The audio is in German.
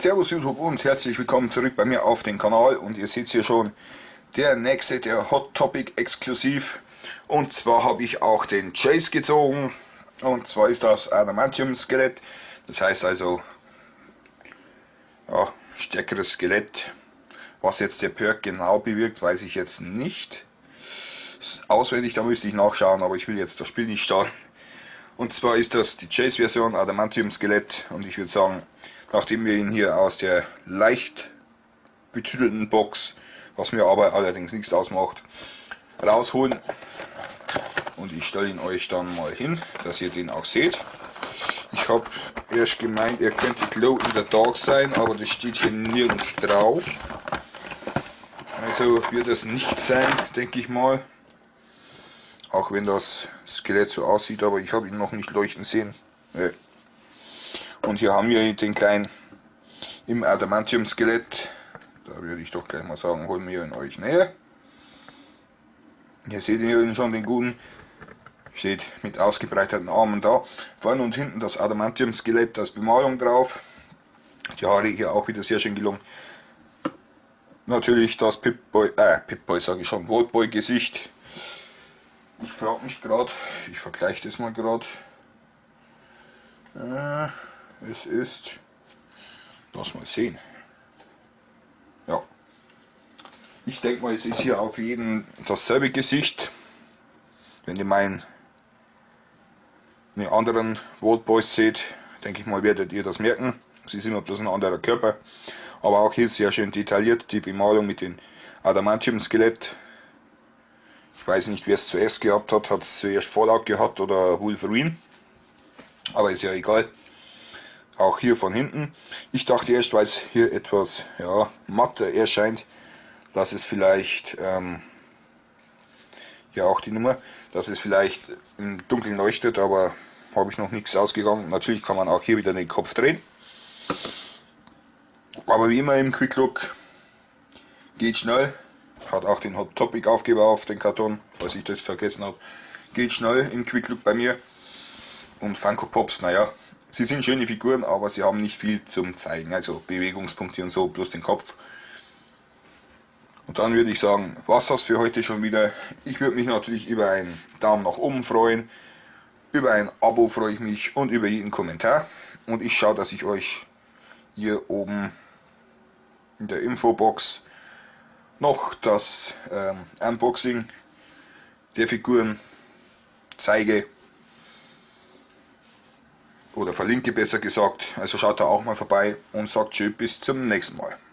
Servus YouTube und herzlich willkommen zurück bei mir auf den Kanal. Und ihr seht hier schon der nächste, der Hot Topic exklusiv. Und zwar habe ich auch den Chase gezogen. Und zwar ist das Adamantium Skelett. Das heißt also, ja, stärkeres Skelett. Was jetzt der Perk genau bewirkt, weiß ich jetzt nicht. Auswendig, da müsste ich nachschauen, aber ich will jetzt das Spiel nicht starten. Und zwar ist das die Chase-Version Adamantium Skelett. Und ich würde sagen, nachdem wir ihn hier aus der leicht betüdelten Box, was mir aber allerdings nichts ausmacht, rausholen. Und ich stelle ihn euch dann mal hin, dass ihr den auch seht. Ich habe erst gemeint, er könnte Glow in the Dark sein, aber das steht hier nirgends drauf. Also wird das nicht sein, denke ich mal. Auch wenn das Skelett so aussieht, aber ich habe ihn noch nicht leuchten sehen. Und hier haben wir den kleinen im Adamantium Skelett. Da würde ich doch gleich mal sagen, holen wir ihn euch näher. Hier seht ihr schon den guten. Steht mit ausgebreiteten Armen da. Vorne und hinten das Adamantium Skelett, das Bemalung drauf. Die Haare hier auch wieder sehr schön gelungen. Natürlich das Pip-Boy sage ich schon, Vault-Boy Gesicht. Ich frage mich gerade, ich vergleiche das mal gerade. Es ist, lass mal sehen. Ja, ich denke mal, es ist hier auf jeden dasselbe Gesicht. Wenn ihr meinen anderen Vault-Boys seht, denke ich mal, werdet ihr das merken. Es ist immer bloß ein anderer Körper. Aber auch hier sehr schön detailliert, die Bemalung mit dem Adamantium Skelett. Ich weiß nicht, wer es zuerst gehabt hat es zuerst Fallout gehabt oder Wolverine. Aber ist ja egal. Auch hier von hinten. Ich dachte erst, weil es hier etwas matter erscheint, dass es vielleicht, ja auch die Nummer, dass es vielleicht im Dunkeln leuchtet, aber habe ich noch nichts ausgegangen. Natürlich kann man auch hier wieder den Kopf drehen. Aber wie immer im Quick Look geht schnell. Hat auch den Hot Topic Aufkleber auf den Karton, falls ich das vergessen habe. Geht schnell im Quick Look bei mir. Und Funko Pops, naja, sie sind schöne Figuren, aber sie haben nicht viel zum Zeigen. Also Bewegungspunkte und so, bloß den Kopf. Und dann würde ich sagen, war's das für heute schon wieder. Ich würde mich natürlich über einen Daumen nach oben freuen. Über ein Abo freue ich mich und über jeden Kommentar. Und ich schaue, dass ich euch hier oben in der Infobox noch das Unboxing der Figuren zeige oder verlinke, besser gesagt. Also schaut da auch mal vorbei und sagt tschüss, bis zum nächsten Mal.